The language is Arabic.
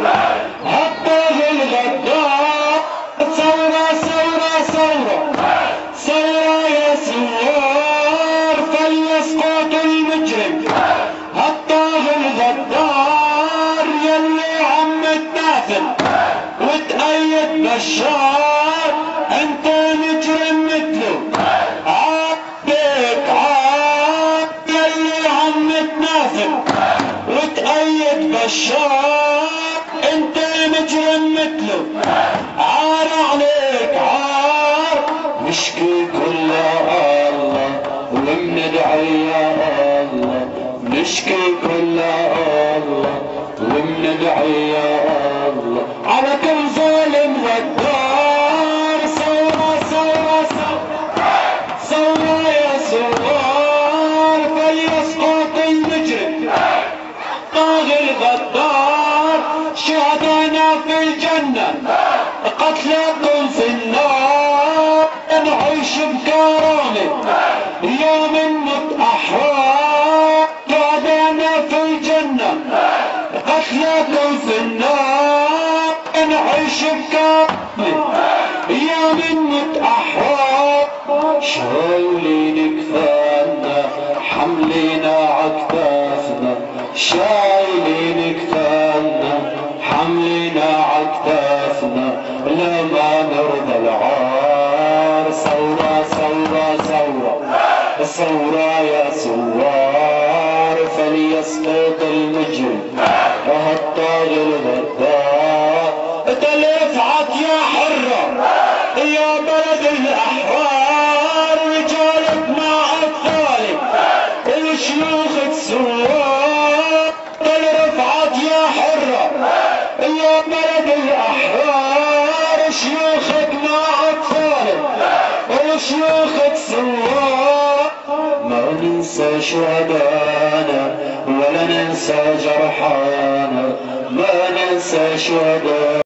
هالطاغي الغدار ثورة ثورة ثورة ثورة يا ثوار فليسقط المجرم هالطاغي الغدار يلي عم تنافل وتأيد بشار انت مجرم مثله عابك عاب يلي عم تنافل وتأيد بشار انت مجرم مثله عار عليك عار نشكي كلها الله ومندعي يا الله نشكي كلها الله ومندعي يا الله على كل ظالم غدار ثورة ثورة ثورة ثورة يا ثوار فليسقط المجرم طاغي الغدار شهدانا في الجنة قتلاكم في النار نعيش بكرامة يا من نمت أحرار شهدانا في الجنة قتلاكم في النار نعيش بكرامة يا من نمت أحرار شايلين كفانا حملينا عكتافنا شايلين كفانا حملنا عكتافنا لما نرضى العار ثورة ثورة ثورة ثورة يا ثوار فليسقط المجرم وهالطاغي الغدار تلفعت يا حرة يا بلد الأحرار رجالك مع أطفالك الشيوخ الثوار تلفعت يا حرة يا بلد الأحرار شيوخك مع أطفالك وشيوخك ثوار ما ننسى شهدانا ولا ننسى جرحانا ما ننسى شهدانا